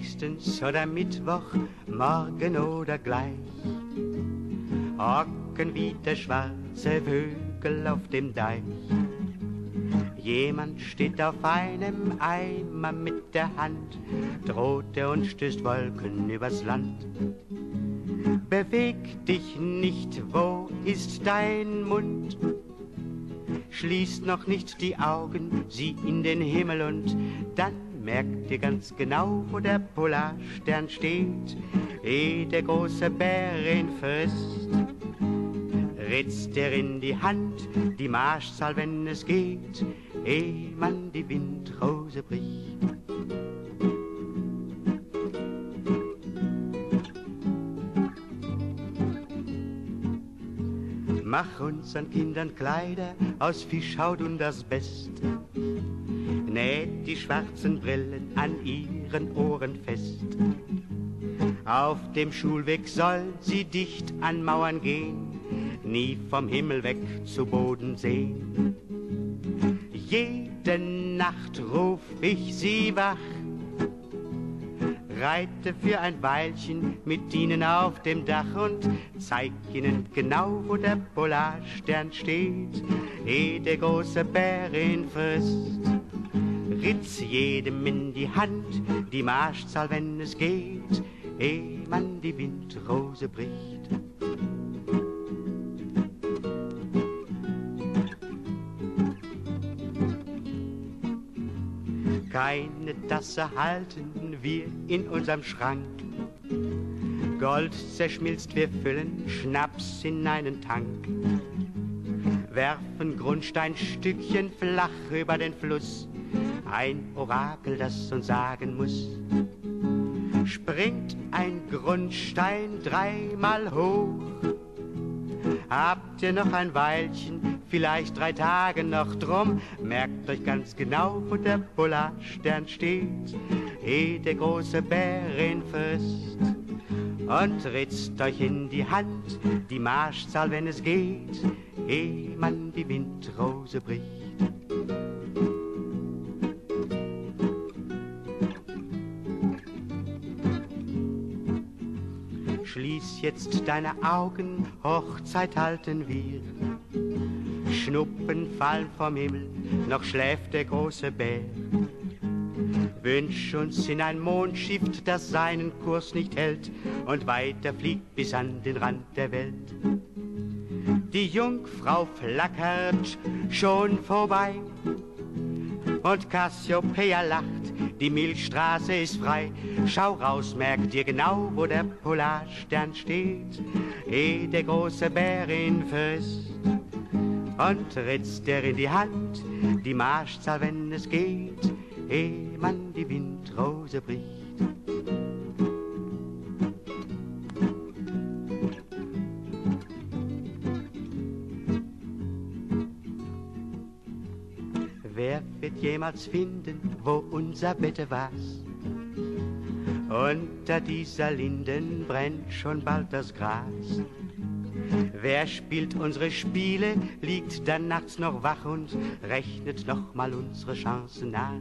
nächstens oder Mittwoch, morgen oder gleich. Hocken wie der schwarze Vögel auf dem Deich. Jemand steht auf einem Eimer mit der Hand, droht er und stößt Wolken übers Land. Beweg dich nicht, wo ist dein Mund? Schließ noch nicht die Augen, sieh in den Himmel und dann merkt ihr ganz genau, wo der Polarstern steht, ehe der große Bär ihn frisst. Ritzt er in die Hand die Marschzahl, wenn es geht, ehe man die Windrose bricht. Mach unseren Kindern Kleider aus Fischhaut und Asbest. Näht die schwarzen Brillen an ihren Ohren fest. Auf dem Schulweg soll sie dicht an Mauern gehen, nie vom Himmel weg zu Boden sehen. Jede Nacht ruf ich sie wach, reite für ein Weilchen mit ihnen auf dem Dach und zeig ihnen genau, wo der Polarstern steht, ehe der große Bär ihn frisst. Ritz jedem in die Hand die Marschzahl, wenn es geht, ehe man die Windrose bricht. Keine Tasse halten wir in unserem Schrank. Gold zerschmilzt, wir füllen Schnaps in einen Tank. Werfen Grundsteinstückchen flach über den Fluss. Ein Orakel, das uns sagen muss. Springt ein Grundstein dreimal hoch. Habt ihr noch ein Weilchen, vielleicht 3 Tage noch drum, merkt euch ganz genau, wo der Polarstern steht, ehe der große Bär ihn frisst. Und ritzt euch in die Hand die Marschzahl, wenn es geht, ehe man die Windrose bricht. Schließ jetzt deine Augen, Hochzeit halten wir. Schnuppen fallen vom Himmel, noch schläft der große Bär. Wünsch uns in ein Mondschiff, das seinen Kurs nicht hält und weiter fliegt bis an den Rand der Welt. Die Jungfrau flackert schon vorbei und Cassiopeia lacht, die Milchstraße ist frei. Schau raus, merk dir genau, wo der Polarstern steht, ehe der große Bär ihn frisst. Und ritzt er in die Hand die Marschzahl, wenn es geht, ehe man die Windrose bricht. Wer wird jemals finden, wo unser Bette war? Unter dieser Linden brennt schon bald das Gras. Wer spielt unsere Spiele, liegt dann nachts noch wach und rechnet noch mal unsere Chancen nach.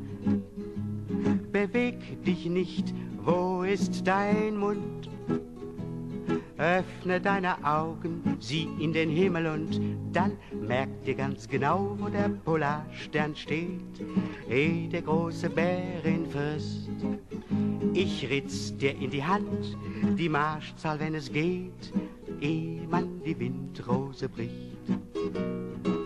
Beweg dich nicht, wo ist dein Mund? Öffne deine Augen, sieh in den Himmel und dann merk dir ganz genau, wo der Polarstern steht, ehe der große Bär ihn frisst. Ich ritz dir in die Hand die Marschzahl, wenn es geht, ehe man die Windrose bricht.